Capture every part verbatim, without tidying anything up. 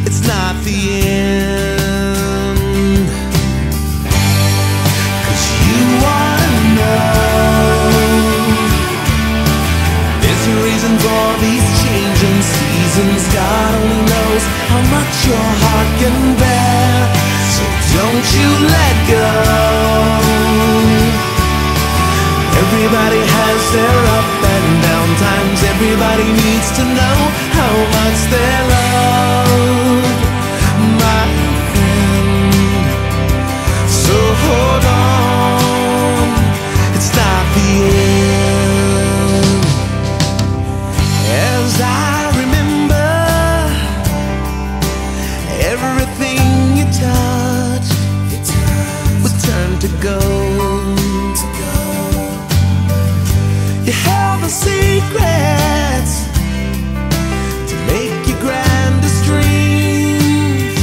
it's not the end. 'Cause you ought to know there's a reason for these changing seasons. God only knows how much your heart can bear, so don't you let go. Everybody has their up and down times. Everybody needs to know how much they're loved, my friend. So hold on, it's not the end. As I remember, everything you touch would turn to gold. You held the secrets to make your grandest dreams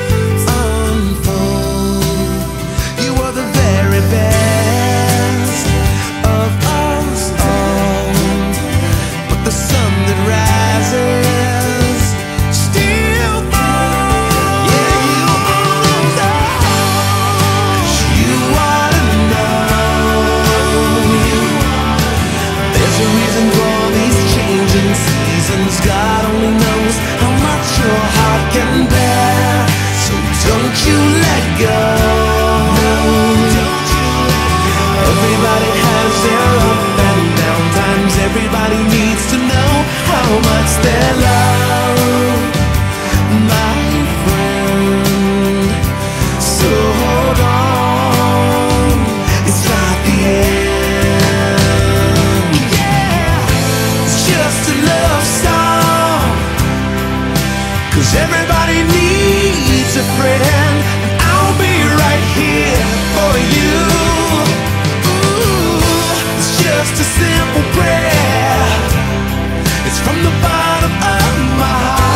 unfold. You were the very best of us all, but the sun that rises still falls. Yeah, you ought to know. 'Cause you ought to know. There's a reason for these changing seasons. God only knows how much your heart can bear, so don't you let go. Everybody has their up and down times. Everybody needs to know how much they're loved, my friend. So hold on, it's not the end. It's just a love song, 'cause everybody needs a friend, and I'll be right here for you. Ooh, it's just a simple prayer. It's from the bottom of my heart.